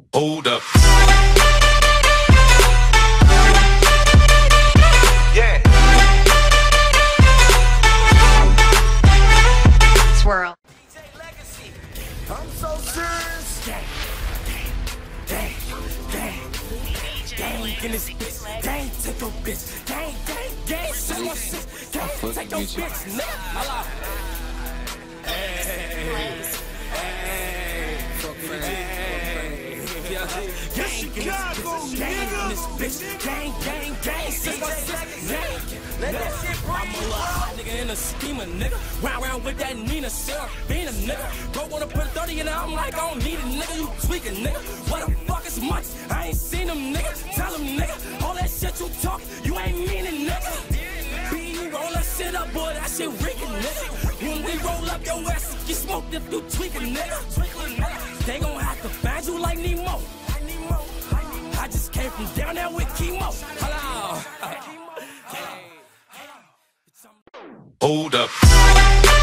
Hold up. Yeah. Swirl. I'm so serious. Gang in this bitch. Gang, take your bitch. Gang, show my shit. Gang, take your bitch. Nigga, hello. Gang in this bitch. Gang, show my shit. Let that shit I'm breathe, a little hot nigga in a schema, nigga. Round with that Nina Serafina, nigga. Bro wanna put 30 in it, I'm like, I don't need it, nigga. You tweaking, nigga. What the fuck is much? I ain't seen them, nigga. Tell them, nigga. All that shit you talk, you ain't mean it, nigga. B, you roll that shit up, boy, that shit reeking, nigga. When we roll up your ass, get smoked if you tweaking, nigga. They gon' have to find you like Nemo. I just came from down there with chemo. Hello. Hold up.